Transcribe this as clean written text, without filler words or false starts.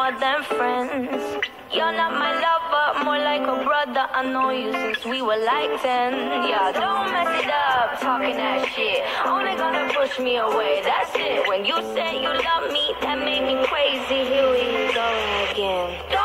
more than friends. You're not my lover, more like a brother. I know you since we were like 10. Yeah, don't mess it up, talking that shit. Only gonna push me away, that's it. When you said you love me, that made me crazy. Here we go again.